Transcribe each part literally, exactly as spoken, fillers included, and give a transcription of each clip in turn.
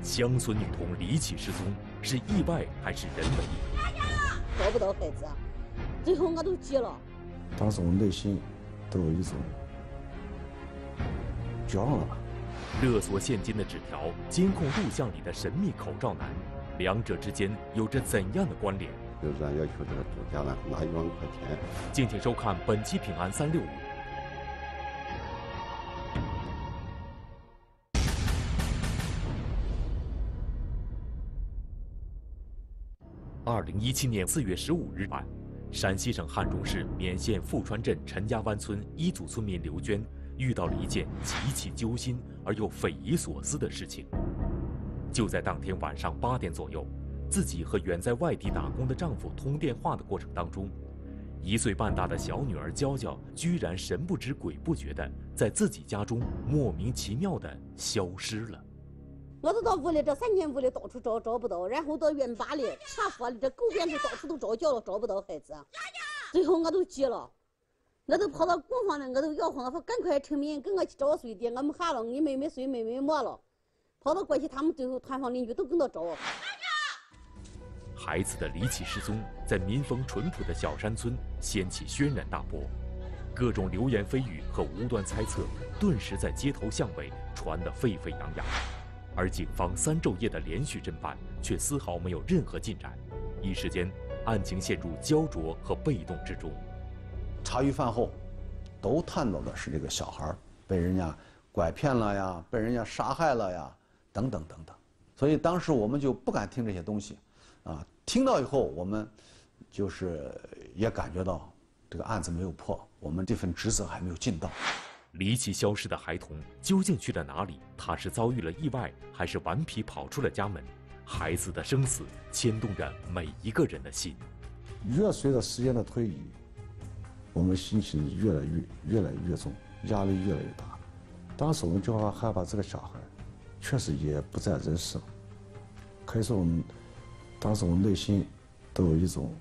乡村女童离奇失踪，是意外还是人为？ 找不到孩子，最后我都急了。 当时我内心都有一种绝望了吧。 勒索现金的纸条，监控录像里的神秘口罩男，两者之间有着怎样的关联？ 就是咱要求这个主家呢拿一万块钱。 敬请收看本期《平安三六五》。二零一七年四月十五日晚，陕西省汉中市勉县富川镇陈家湾村一组村民刘娟遇到了一件极其揪心而又匪夷所思的事情。就在当天晚上八点左右，自己和远在外地打工的丈夫通电话的过程当中，一岁半大的小女儿娇娇居然神不知鬼不觉地在自己家中莫名其妙地消失了。 我都到屋里，这三间屋里到处找找不到，然后到院坝里、茶坡里，这狗便是到处都找叫了，找不到孩子。最后我都急了，我都跑到工坊那，我都吆喝，我说赶快陈民跟我去找水的，我们喊了，你妹妹睡，妹妹没了。跑到过去，他们最后团房邻居都跟着找。 孩子的离奇失踪，在民风淳朴的小山村掀起轩然大波，各种流言蜚语和无端猜测，顿时在街头巷尾传得沸沸扬扬。而警方三昼夜的连续侦办，却丝毫没有任何进展，一时间，案情陷入焦灼和被动之中。 茶余饭后，都谈到的是这个小孩被人家拐骗了呀，被人家杀害了呀，等等等等。所以当时我们就不敢听这些东西，啊，听到以后，我们就是也感觉到这个案子没有破，我们这份职责还没有尽到。 离奇消失的孩童究竟去了哪里？他是遭遇了意外，还是顽皮跑出了家门？孩子的生死牵动着每一个人的心。 越随着时间的推移，我们心情越来越越来越重，压力越来越大。当时我们就害怕这个小孩，确实也不在人世了。可以说，我们当时我们内心都有一种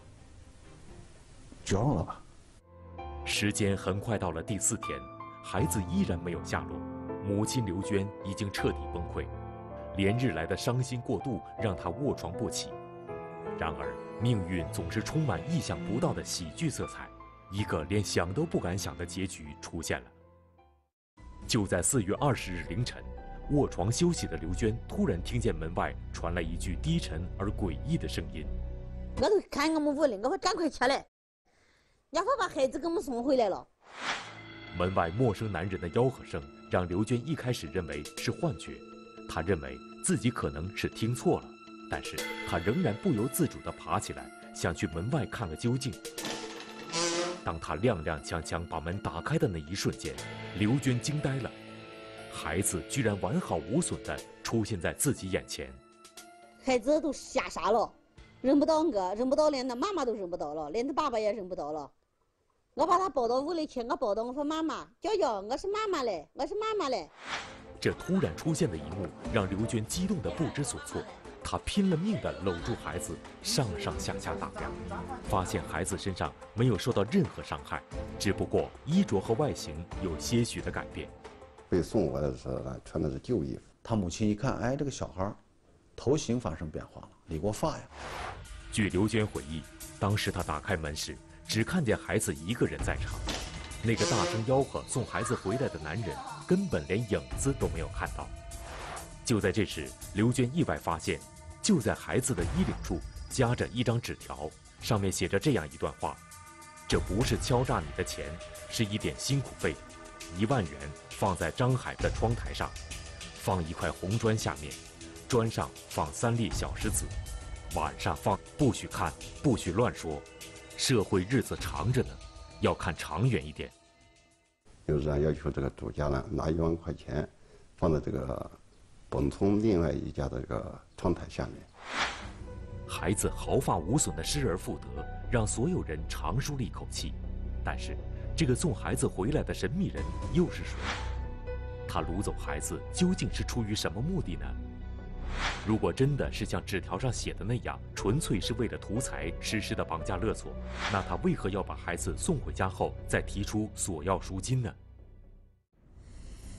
绝望了吧。 时间很快到了第四天。孩子依然没有下落，母亲刘娟已经彻底崩溃，连日来的伤心过度让她卧床不起。然而，命运总是充满意想不到的喜剧色彩，一个连想都不敢想的结局出现了。就在四月二十日凌晨，卧床休息的刘娟突然听见门外传来一句低沉而诡异的声音：“ 我都看我们屋里，我说赶快起来，要不把孩子给我们送回来了。” 门外陌生男人的吆喝声让刘娟一开始认为是幻觉，她认为自己可能是听错了，但是她仍然不由自主地爬起来，想去门外看个究竟。当她踉踉跄跄把门打开的那一瞬间，刘娟惊呆了，孩子居然完好无损地出现在自己眼前。 孩子都吓傻了，认不到我，认不到连他妈妈都认不到了，连他爸爸也认不到了。我把他抱到屋里去，我抱到我说妈妈，娇娇，我是妈妈嘞，我是妈妈嘞。 这突然出现的一幕让刘娟激动得不知所措，她拼了命地搂住孩子，上上下下打量，发现孩子身上没有受到任何伤害，只不过衣着和外形有些许的改变。 被送过来的时候呢，穿的是旧衣服。 他母亲一看，哎，这个小孩头型发生变化了，理过发呀。 据刘娟回忆，当时她打开门时，只看见孩子一个人在场，那个大声吆喝送孩子回来的男人根本连影子都没有看到。就在这时，刘娟意外发现，就在孩子的衣领处夹着一张纸条，上面写着这样一段话：这不是敲诈你的钱，是一点辛苦费，一万元放在张海的窗台上，放一块红砖下面，砖上放三粒小石子，晚上放，不许看，不许乱说。社会日子长着呢，要看长远一点。 就是咱要求这个主家呢拿一万块钱，放在这个本村另外一家的这个窗台下面。 孩子毫发无损的失而复得，让所有人长舒了一口气。但是，这个送孩子回来的神秘人又是谁？他掳走孩子究竟是出于什么目的呢？如果真的是像纸条上写的那样，纯粹是为了图财实施的绑架勒索，那他为何要把孩子送回家后再提出索要赎金呢？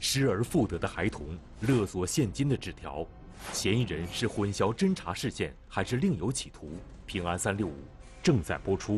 失而复得的孩童，勒索现金的纸条，嫌疑人是混淆侦查视线，还是另有企图？平安三六五正在播出。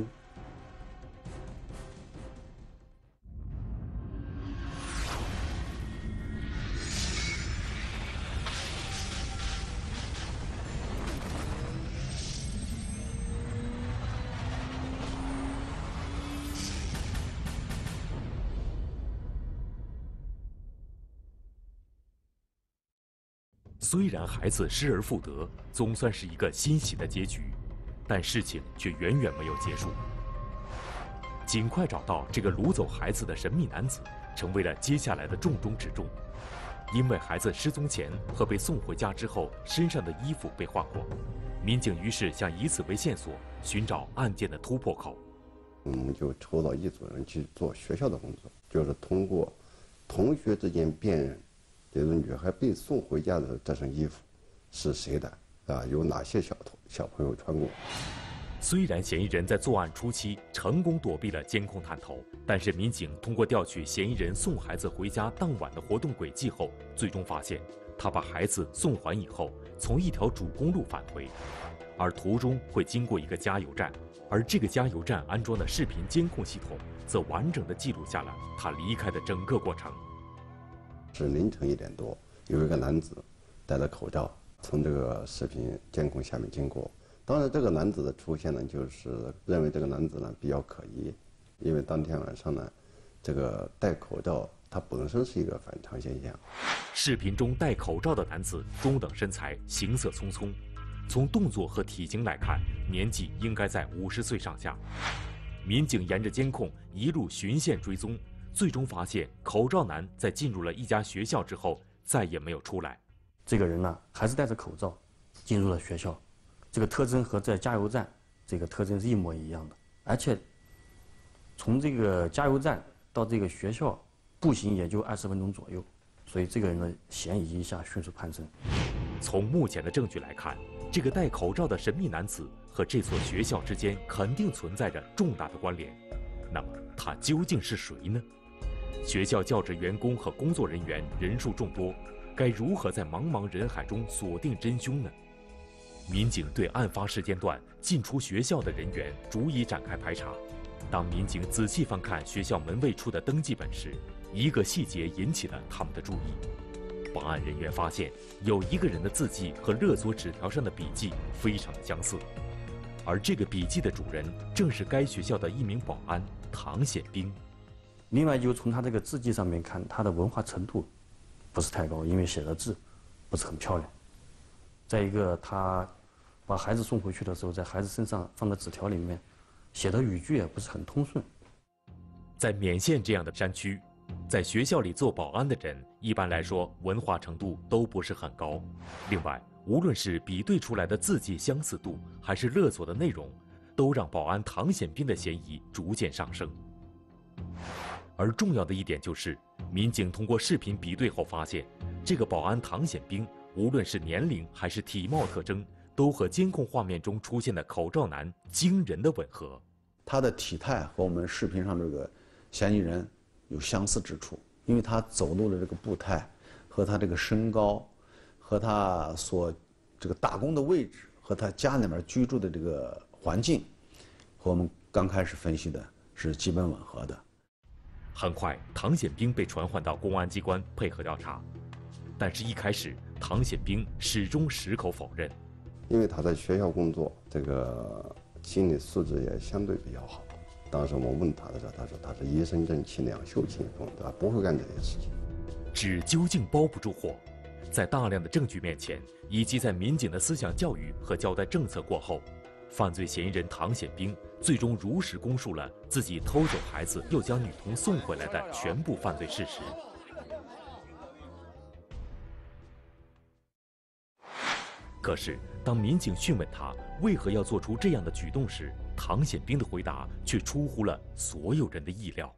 虽然孩子失而复得，总算是一个欣喜的结局，但事情却远远没有结束。尽快找到这个掳走孩子的神秘男子，成为了接下来的重中之重。因为孩子失踪前和被送回家之后，身上的衣服被换过，民警于是想以此为线索，寻找案件的突破口。 我们就抽到一组人去做学校的工作，就是通过同学之间辨认。这个女孩被送回家的这身衣服是谁的啊？有哪些小小朋友穿过？ 虽然嫌疑人在作案初期成功躲避了监控探头，但是民警通过调取嫌疑人送孩子回家当晚的活动轨迹后，最终发现他把孩子送还以后，从一条主公路返回，而途中会经过一个加油站，而这个加油站安装的视频监控系统则完整地记录下了他离开的整个过程。 是凌晨一点多，有一个男子戴着口罩从这个视频监控下面经过。当然，这个男子的出现呢，就是认为这个男子呢比较可疑，因为当天晚上呢，这个戴口罩它本身是一个反常现象。 视频中戴口罩的男子中等身材，行色匆匆，从动作和体型来看，年纪应该在五十岁上下。民警沿着监控一路循线追踪。最终发现，口罩男在进入了一家学校之后，再也没有出来。 这个人呢，还是戴着口罩进入了学校，这个特征和在加油站这个特征是一模一样的。而且，从这个加油站到这个学校，步行也就二十分钟左右，所以这个人的嫌疑一下迅速攀升。 从目前的证据来看，这个戴口罩的神秘男子和这所学校之间肯定存在着重大的关联。那么，他究竟是谁呢？学校教职员工和工作人员人数众多，该如何在茫茫人海中锁定真凶呢？民警对案发时间段进出学校的人员逐一展开排查。当民警仔细翻看学校门卫处的登记本时，一个细节引起了他们的注意。办案人员发现，有一个人的字迹和勒索纸条上的笔迹非常的相似，而这个笔记的主人正是该学校的一名保安唐显兵。 另外，就从他这个字迹上面看，他的文化程度不是太高，因为写的字不是很漂亮。再一个，他把孩子送回去的时候，在孩子身上放的纸条里面写的语句也不是很通顺。 在勉县这样的山区，在学校里做保安的人，一般来说文化程度都不是很高。另外，无论是比对出来的字迹相似度，还是勒索的内容，都让保安唐显兵的嫌疑逐渐上升。而重要的一点就是，民警通过视频比对后发现，这个保安唐显兵无论是年龄还是体貌特征，都和监控画面中出现的口罩男惊人的吻合。 他的体态和我们视频上这个嫌疑人有相似之处，因为他走路的这个步态和他这个身高，和他所这个打工的位置，和他家里面居住的这个环境，和我们刚开始分析的是基本吻合的。 很快，唐显兵被传唤到公安机关配合调查，但是一开始，唐显兵始终矢口否认。 因为他在学校工作，这个心理素质也相对比较好。当时我问他的时候，他说他是一身正气、两袖清风，他不会干这些事情。 纸究竟包不住火，在大量的证据面前，以及在民警的思想教育和交代政策过后，犯罪嫌疑人唐显兵最终如实供述了自己偷走孩子又将女童送回来的全部犯罪事实。可是，当民警讯问他为何要做出这样的举动时，唐显兵的回答却出乎了所有人的意料。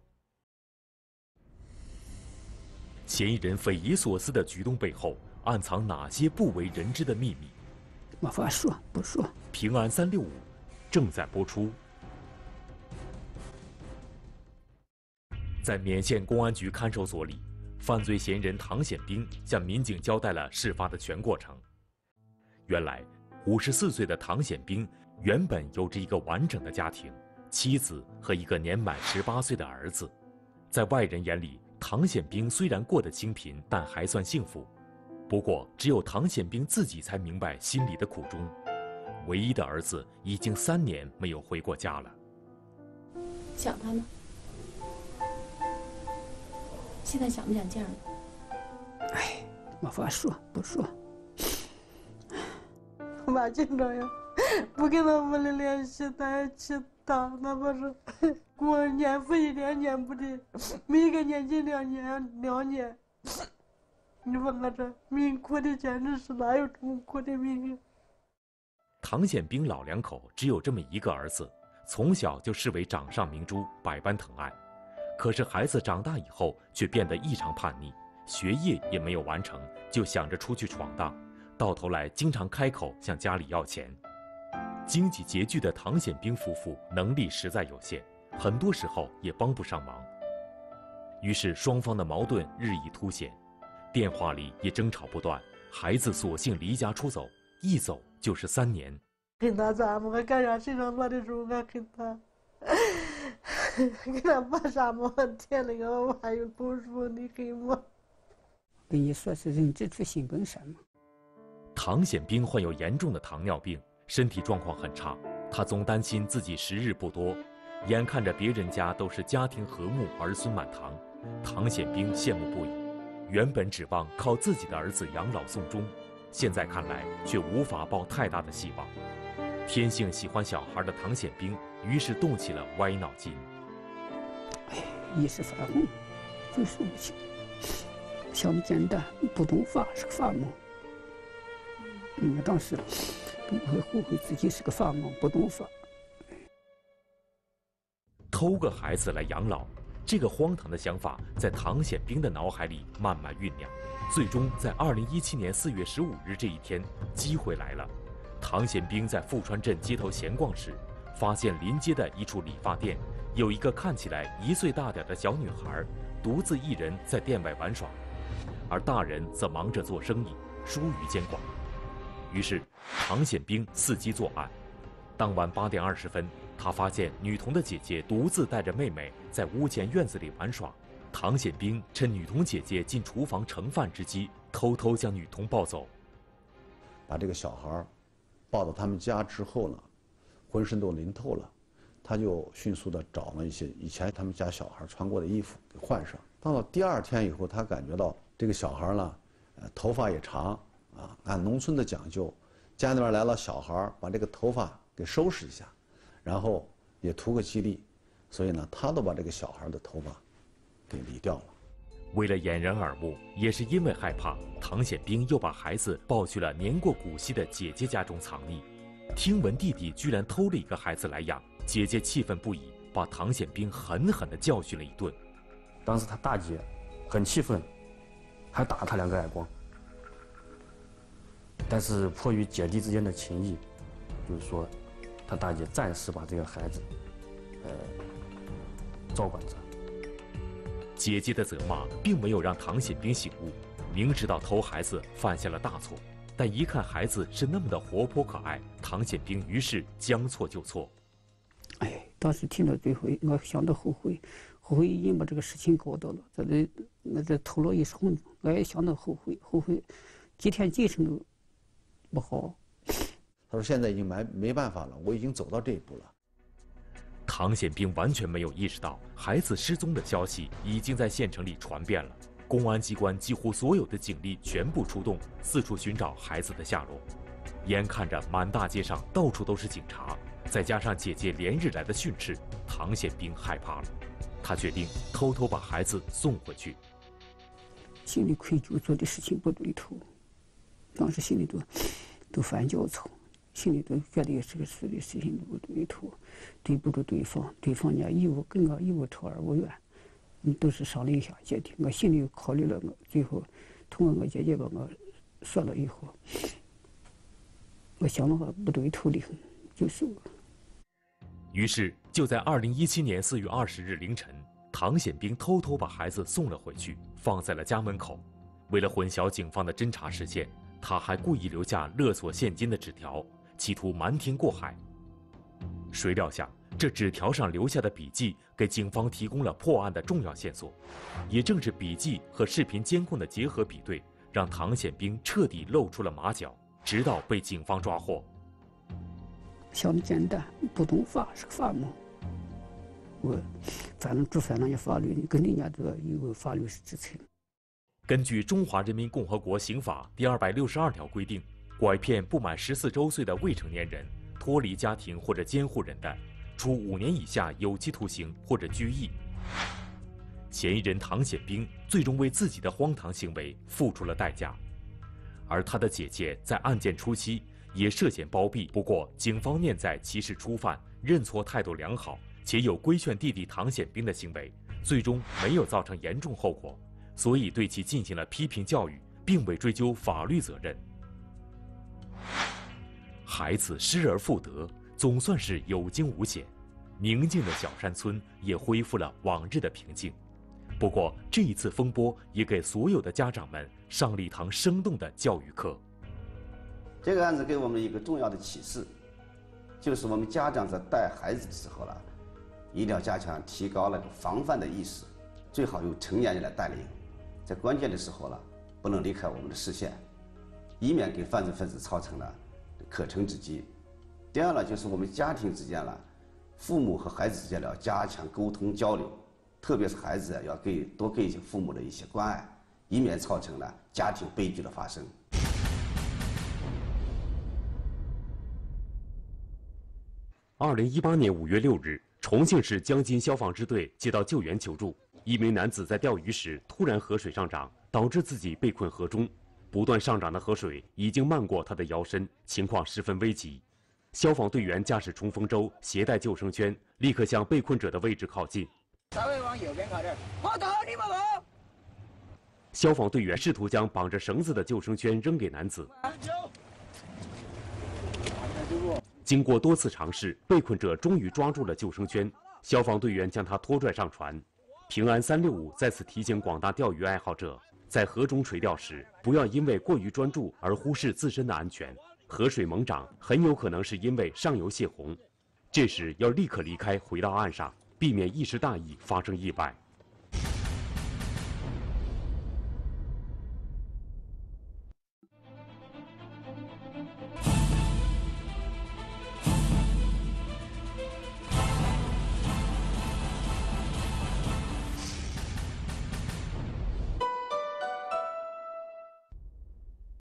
嫌疑人匪夷所思的举动背后，暗藏哪些不为人知的秘密？ 没法说，不说。 平安三六五正在播出。在勉县公安局看守所里， 犯罪嫌疑人唐显兵向民警交代了事发的全过程。原来，五十四岁的唐显兵原本有着一个完整的家庭，妻子和一个年满十八岁的儿子。在外人眼里，唐显兵虽然过得清贫，但还算幸福。不过，只有唐显兵自己才明白心里的苦衷。唯一的儿子已经三年没有回过家了。 想他吗？现在想不想见了？ 哎，没法说，不说。 我爸经常呀，不跟他屋里联系，他还气他，哪怕是给我年复一年，年不的，每个年级两年两年。你说我这命苦的简直是哪有这么苦的命啊！ 唐显兵老两口只有这么一个儿子，从小就视为掌上明珠，百般疼爱。可是孩子长大以后却变得异常叛逆，学业也没有完成，就想着出去闯荡，到头来经常开口向家里要钱。经济拮据的唐显兵夫妇能力实在有限，很多时候也帮不上忙。于是双方的矛盾日益凸显，电话里也争吵不断，孩子索性离家出走，一走就是三年。 跟他咱们还干啥身上落的时候，俺跟他给他把啥么填那个，我还有读书，你给我。 跟你说是人之初性本善嘛。 唐显兵患有严重的糖尿病，身体状况很差，他总担心自己时日不多，眼看着别人家都是家庭和睦，儿孙满堂，唐显兵羡慕不已。原本指望靠自己的儿子养老送终，现在看来却无法抱太大的希望。天性喜欢小孩的唐显兵于是动起了歪脑筋。 哎，一时发红，就说不清，想的简单，不懂法是个法盲。嗯，当时不会后悔自己是个法盲，不懂法。 偷个孩子来养老，这个荒唐的想法在唐显兵的脑海里慢慢酝酿，最终在二零一七年四月十五日这一天，机会来了。唐显兵在富川镇街头闲逛时，发现临街的一处理发店有一个看起来一岁大点的小女孩，独自一人在店外玩耍，而大人则忙着做生意，疏于监管。于是，唐显兵伺机作案。当晚八点二十分，他发现女童的姐姐独自带着妹妹在屋前院子里玩耍。唐显兵趁女童姐姐进厨房盛饭之机，偷偷将女童抱走。 把这个小孩抱到他们家之后呢，浑身都淋透了，他就迅速的找了一些以前他们家小孩穿过的衣服给换上。到了第二天以后，他感觉到这个小孩呢，呃，头发也长啊，按农村的讲究，家里边来了小孩，把这个头发给收拾一下，然后也图个吉利，所以呢，他都把这个小孩的头发给理掉了。 为了掩人耳目，也是因为害怕，唐显兵又把孩子抱去了年过古稀的姐姐家中藏匿。听闻弟弟居然偷了一个孩子来养，姐姐气愤不已，把唐显兵狠狠地教训了一顿。 当时他大姐很气愤，还打他两个耳光。但是迫于姐弟之间的情谊，就是说，他大姐暂时把这个孩子，呃，照管着。 姐姐的责骂并没有让唐显兵醒悟，明知道偷孩子犯下了大错，但一看孩子是那么的活泼可爱，唐显兵于是将错就错。 哎，当时听到最后，我想到后悔，后悔已经把这个事情搞到了，在这我这头脑一冲，我也想到后悔，后悔几天精神都不好。 他说现在已经没没办法了，我已经走到这一步了。 唐显兵完全没有意识到，孩子失踪的消息已经在县城里传遍了。公安机关几乎所有的警力全部出动，四处寻找孩子的下落。眼看着满大街上到处都是警察，再加上姐姐连日来的训斥，唐显兵害怕了。他决定偷偷把孩子送回去。 心里愧疚，做的事情不对头，当时心里都都犯焦躁。心里都觉得也是个事的事情不对头，对不住对方，对方家义务跟我义务超而无怨，嗯，都是上令下界的。我心里考虑了，我最后通过我姐姐把我说了以后，我想的话不对头的很，就是我。 于是就在二零一七年四月二十日凌晨， 唐显兵偷偷把孩子送了回去，放在了家门口。为了混淆警方的侦查视线，他还故意留下勒索现金的纸条，企图瞒天过海。谁料想，这纸条上留下的笔记给警方提供了破案的重要线索。也正是笔记和视频监控的结合比对，让唐显兵彻底露出了马脚，直到被警方抓获。 想的简单，不懂法是个法盲。我反正触犯那些法律，跟人家这个有法律是支撑。 根据《中华人民共和国刑法》第二百六十二条规定，拐骗不满十四周岁的未成年人，脱离家庭或者监护人的，处五年以下有期徒刑或者拘役。嫌疑人唐显兵最终为自己的荒唐行为付出了代价，而他的姐姐在案件初期也涉嫌包庇，不过警方念在其是初犯，认错态度良好，且有规劝弟弟唐显兵的行为，最终没有造成严重后果，所以对其进行了批评教育，并未追究法律责任。孩子失而复得，总算是有惊无险，宁静的小山村也恢复了往日的平静。不过，这一次风波也给所有的家长们上了一堂生动的教育课。 这个案子给我们一个重要的启示，就是我们家长在带孩子的时候呢，一定要加强提高那个防范的意识，最好由成年人来带领，在关键的时候呢，不能离开我们的视线，以免给犯罪分子造成了可乘之机。第二呢，就是我们家庭之间呢，父母和孩子之间要加强沟通交流，特别是孩子要给多给一些父母的一些关爱，以免造成了家庭悲剧的发生。 二零一八年五月六日，重庆市江津消防支队接到救援求助，一名男子在钓鱼时突然河水上涨，导致自己被困河中。不断上涨的河水已经漫过他的腰身，情况十分危急。消防队员驾驶冲锋舟，携带救生圈，立刻向被困者的位置靠近。 稍微往右边靠点，我走，你们走。 消防队员试图将绑着绳子的救生圈扔给男子。经过多次尝试，被困者终于抓住了救生圈。消防队员将他拖拽上船。平安三六五再次提醒广大钓鱼爱好者，在河中垂钓时，不要因为过于专注而忽视自身的安全。河水猛涨，很有可能是因为上游泄洪，这时要立刻离开，回到岸上，避免一时大意发生意外。